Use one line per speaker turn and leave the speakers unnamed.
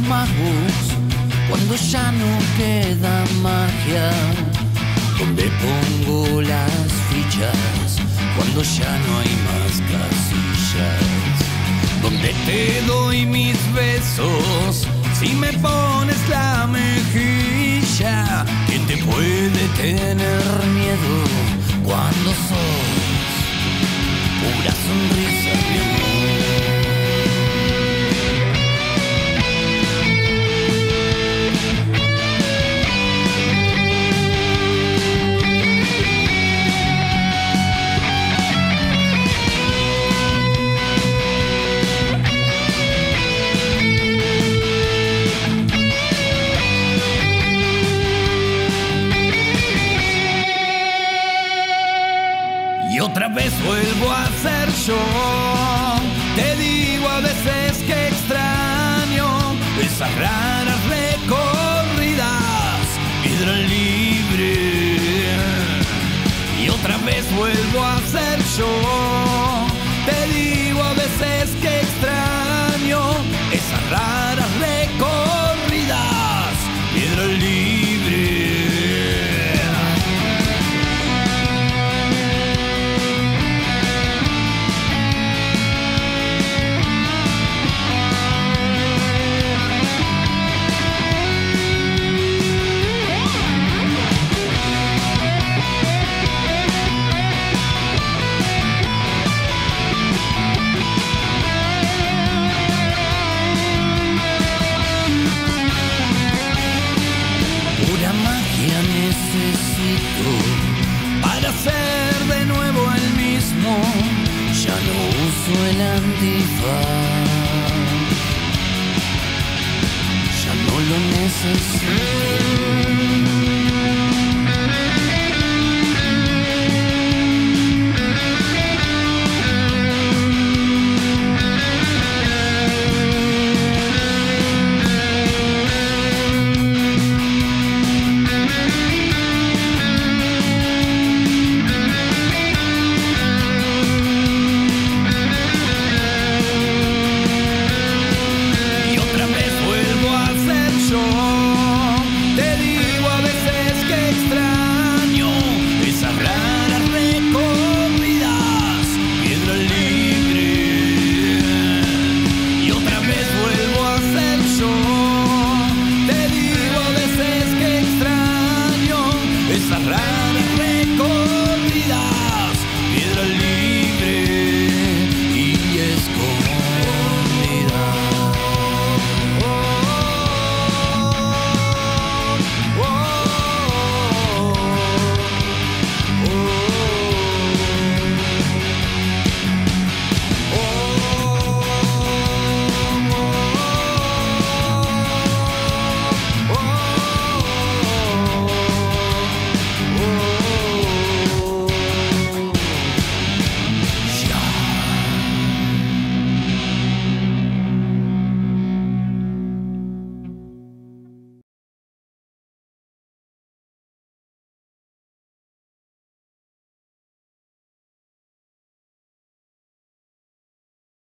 magos, cuando ya no queda magia, donde pongo las fichas, cuando ya no hay más casillas, donde te doy mis besos, si me pones la mejilla. ¿Quién te puede tener miedo cuando sos pura sonrisa, mi amor? Otra vez vuelvo a ser yo. Te digo a veces que extraño esas raras recorridas, piedra libre. Y otra vez vuelvo a ser yo. Te digo a veces que extraño esas raras recorridas, piedra libre. Para ser de nuevo el mismo, ya no uso el antifaz, ya no lo necesito. Esas raras recorridas.